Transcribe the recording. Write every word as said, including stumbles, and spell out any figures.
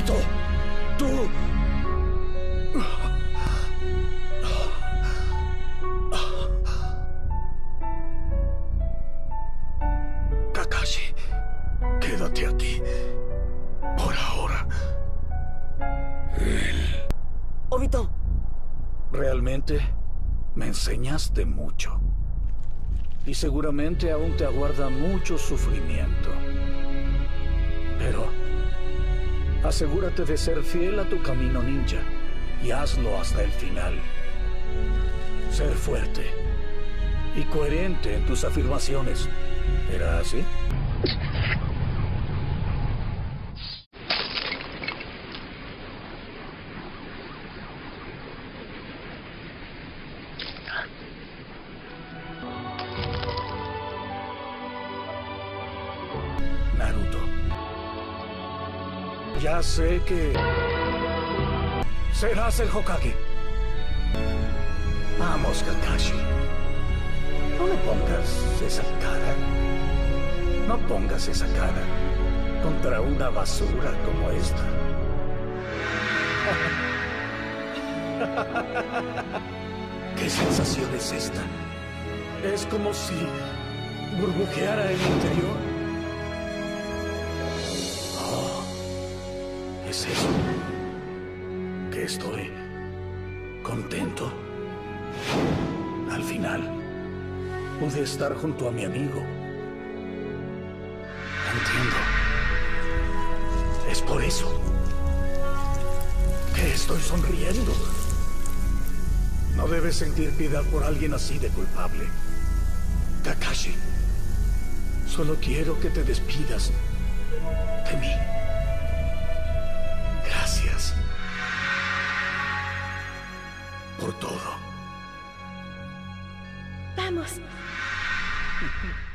Naruto, tú... Kakashi, quédate aquí. Por ahora. Él... Obito. Realmente me enseñaste mucho. Y seguramente aún te aguarda mucho sufrimiento. Pero asegúrate de ser fiel a tu camino ninja y hazlo hasta el final. Ser fuerte y coherente en tus afirmaciones. ¿Era así? Naruto. Ya sé que... serás el Hokage. Vamos, Kakashi. No me pongas esa cara. No pongas esa cara contra una basura como esta. ¿Qué sensación es esta? Es como si burbujeara el interior. Oh, ¿es eso? Que estoy contento. Al final, pude estar junto a mi amigo. Entiendo. Es por eso que estoy sonriendo. No debes sentir piedad por alguien así de culpable. Kakashi, solo quiero que te despidas de mí. Gracias por todo. Vamos.